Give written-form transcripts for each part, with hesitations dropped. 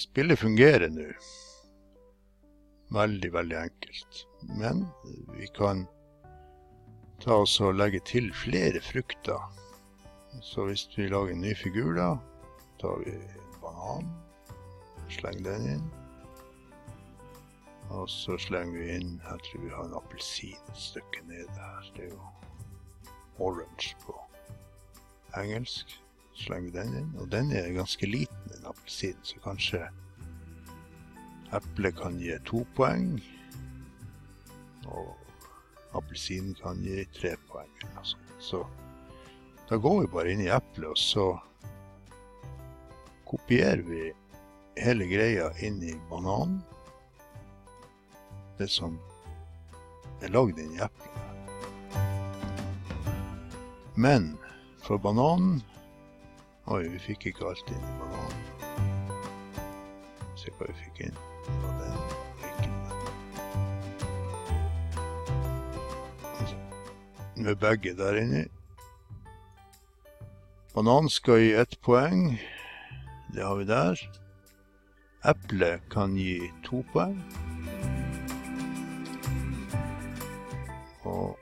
Spillet fungerer nå. Veldig, veldig enkelt. Men vi kan ta oss og legge til flere frukter. Så hvis vi lager en ny figur da, tar vi en banan, slenger den inn. Og så slenger vi inn, jeg tror vi har en appelsin et stykke nede her. Det er jo orange på engelsk. Slenger vi den inn, og den er ganske liten, en appelsin, så kanskje eplet kan gi 2 poeng, og appelsinen kan gi 3 poeng. Så da går vi bare inn i eplet, og så kopierer vi hele greia inn i bananen. Det som er lagd inn i eplet. Men for bananen, oi, vi fikk ikke alt inn i bananen. Se hva vi fikk inn. Og den ikke med. Med begge der inne. Bananen skal gi 1 poeng. Det har vi der. Eplet kan gi 2 poeng. Og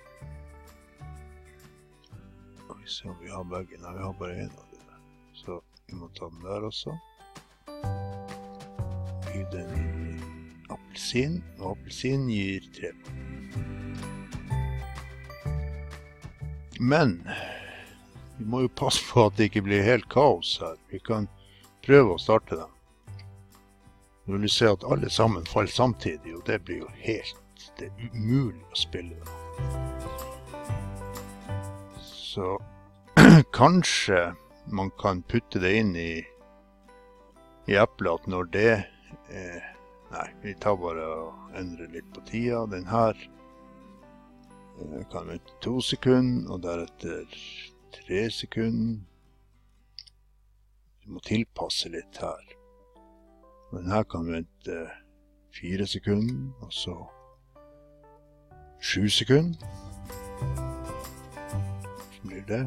vi ser om vi har begge. Nei, vi har bare en av det der. Så vi må ta den der også. Gi den i appelsin, og appelsin gir 3 poeng. Men vi må jo passe på at det ikke blir helt kaos her. Vi kan prøve å starte dem. Nå vil du se at alle sammen faller samtidig, og det blir jo det er umulig å spille da. Så kanskje man kan putte det inn i eplet at når det nei, vi tar bare og endrer litt på tida. Den her kan vente 2 sekunder, og deretter 3 sekunder. Vi må tilpasse litt her. Den her kan vente 4 sekunder, og så 7 sekunder. Så blir det.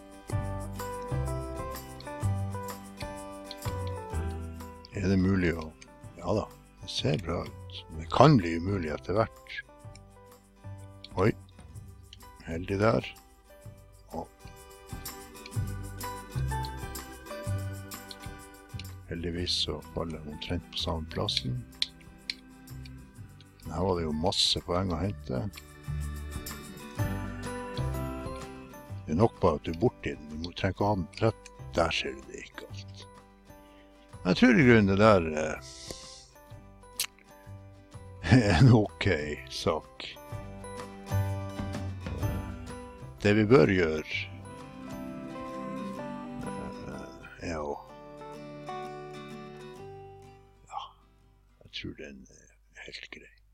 Er det mulig å... Ja da, det ser bra ut. Det kan bli umulig etter hvert. Oi, heldig der. Og heldigvis så faller den omtrent på samme plassen. Her var det jo masse poeng å hente. Det er nok bare at du er borti den. Du trenger ikke ha den rett. Der ser du det ikke alt. Jeg tror i grunnen det der en ok sak. Det vi bør gjøre er å ja, jeg tror den er helt grei.